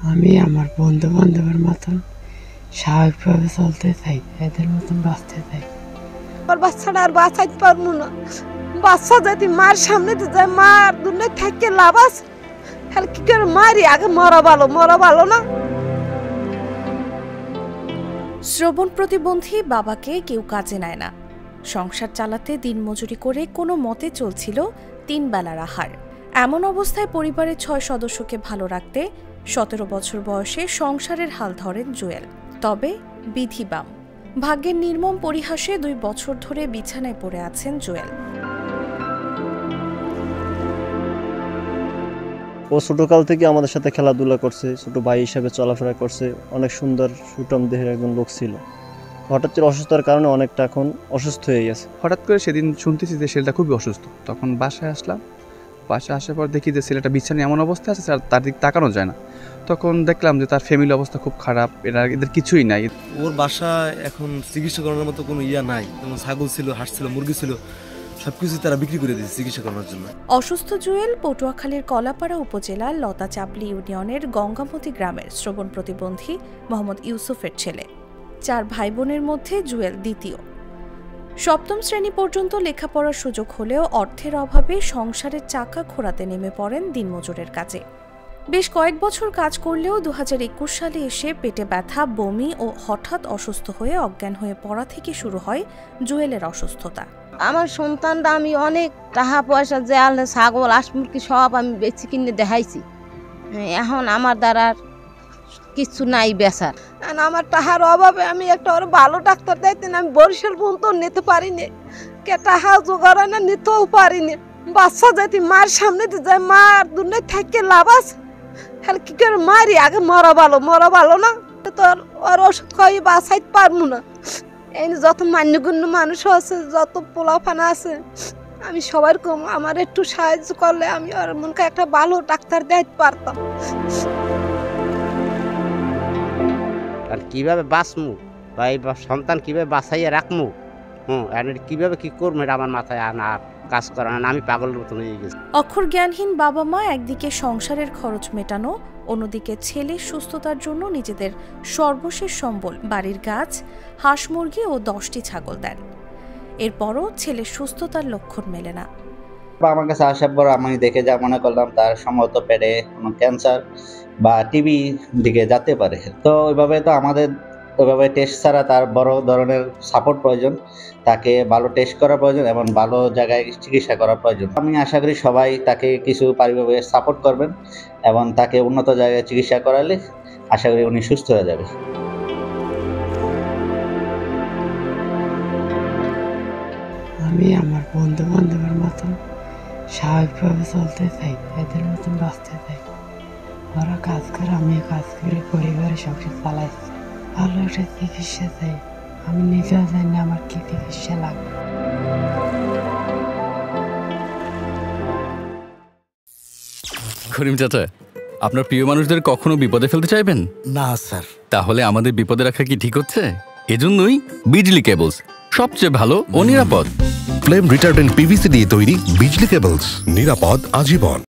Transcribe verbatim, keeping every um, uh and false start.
আমি আমার বন্ধু বান্ধবের মতন স্বাভাবিকভাবে চলতে চাই, এদের মতন বাঁচতে চাই। আমার বাচ্চাটা আর বাঁচাইতে পারবো না। বাচ্চা যদি মার সামনে যায়, মার দুনিয়ায় থেকে লাভ আছে? আর কি করে মারি? আগে মরা ভালো, মরা ভালো না? শ্রবণ প্রতিবন্ধী বাবাকে কেউ কাজে নেয় না। সংসার চালাতে দিনমজুরি করে কোনো মতে চলছিল তিন বেলার আহার। এমন অবস্থায় পরিবারের ছয় সদস্যকে ভালো রাখতে সতেরো বছর বয়সে সংসারের হাল ধরেন জুয়েল। তবে বিধি বাম, ভাগ্যের নির্মম পরিহাসে দুই বছর ধরে বিছানায় পড়ে আছেন জুয়েল। ও ছোটকাল থেকে আমাদের সাথে খেলাধুলা করছে, ছোট ভাই হিসাবে চলাফেরা করছে, অনেক সুন্দর সুটম দেহের একজন লোক ছিল। হঠাৎ করে অসুস্থতার কারণে অনেকটা এখন অসুস্থ হয়ে গেছে। হঠাৎ করে সেদিন শুনতেছি যে ছেলেটা খুবই অসুস্থ। তখন বাসায় আসলাম, বাসায় আসার পর দেখি যে ছেলেটা বিছানায় এমন অবস্থা আছে তার দিক তাকানো যায় না। তখন দেখলাম যে তার ফ্যামিলি অবস্থা খুব খারাপ, এরা এদের কিছুই নাই। ওর বাসা এখন চিকিৎসা করানোর মতো কোনো ইয়া নাই। যেমন ছাগল ছিল, হাঁস ছিল, মুরগি ছিল, সবকিছু তারা বিক্রি করে দিয়েছে চিকিৎসা করানোর জন্য। অসুস্থ জুয়েল পটুয়াখালীর কলাপাড়া উপজেলার লতাচাপলি ইউনিয়নের গঙ্গামতি গ্রামের শ্রবণ প্রতিবন্ধী মোহাম্মদ ইউসুফের ছেলে। চার ভাই বোনের মধ্যে জুয়েল দ্বিতীয়। সপ্তম শ্রেণী পর্যন্ত লেখাপড়ার সুযোগ হলেও অর্থের অভাবে সংসারের চাকা ঘোরাতে নেমে পড়েন দিনমজুরের কাজে। বেশ কয়েক বছর কাজ করলেও দু হাজার একুশ সালে এসে পেটে ব্যথা, বমি ও হঠাৎ অসুস্থ হয়ে অজ্ঞান হয়ে পড়া থেকে শুরু হয় জুয়েলের অসুস্থতা। আমার সন্তানটা আমি অনেক টাকা পয়সা যে আলে ছাগল, হাঁস, মুরগি সব আমি বেচি কিনে দেখাইছি। এখন আমার দ্বারা কিছু নাই বেচার। আমার টাকার অভাবে আমি একটা ওর ভালো ডাক্তার দেখতেন, আমি বরিশাল পর্যন্ত নিতে পারিনি। কে টাকা জোগাড় না, নিতেও পারিনি। বাচ্চা যদি মার সামনে যায়, মার দুনিয়ায় থেকে লাভ আছে? আর কি করে মারি? আগে মরা ভালো, মরা ভালো না? তোর ওর ওষুধ খাই বাঁচাইতে পারবো না। এই যত মান্যগণ্য মানুষ আছে, যত পোলাফানা আছে, আমি সবার কম আমার একটু সাহায্য করলে আমি ওর মনকে একটা ভালো ডাক্তার দেখতে পারতাম। আর কিভাবে বাঁচমু বা এই সন্তান কিভাবে বাঁচাইয়া রাখমু, হুম কিভাবে কি করবো এটা আমার মাথায় আনা কাজ করা না। আমি পাগলের মতন হয়ে গেছি। অক্ষর জ্ঞানহীন বাবা মা একদিকে সংসারের খরচ মেটানো, অন্যদিকে ছেলের সুস্থতার জন্য নিজেদের সর্বশেষ সম্বল বাড়ির গাছ, হাঁস, মুরগি ও দশটি ছাগল দেন। এরপরও ছেলের সুস্থতার লক্ষণ মেলে না। আমার কাছে আসার পর আমি দেখে যা মনে করলাম তার সম্ভবত পেটে কোনো ক্যান্সার বা টিবি দিকে যেতে পারে। তো ওইভাবে তো আমাদের ওইভাবে টেস্ট ছাড়া তার বড় ধরনের সাপোর্ট প্রয়োজন, তাকে ভালো টেস্ট করা প্রয়োজন এবং ভালো জায়গায় চিকিৎসা করা প্রয়োজন। আমি আশা করি সবাই তাকে কিছু পারিবারিকভাবে সাপোর্ট করবেন এবং তাকে উন্নত জায়গায় চিকিৎসা করালে আশা করি উনি সুস্থ হয়ে যাবে। আমি আমার বন্ধু বান্ধবের মতন স্বাভাবিকভাবে চলতে চাই, এদের মতন বাঁচতে চাই। ওরা কাজ করে, আমি কাজ করে পরিবারের সংসার চালাইছি। ভালো একটা চিকিৎসা চাই। আমি নিজেও জানি আমার কি চিকিৎসা লাগবে। করিম চাচা, আপনার প্রিয় মানুষদের কখনো বিপদে ফেলতে চাইবেন না স্যার। তাহলে আমাদের বিপদে রাখা কি ঠিক হচ্ছে? এজন্যই বিজলি কেবলস সবচেয়ে ভালো ও নিরাপদ। ফ্লেম রিটার্ডেন্ট পিভিসি দিয়ে তৈরি বিজলি কেবলস, নিরাপদ আজীবন।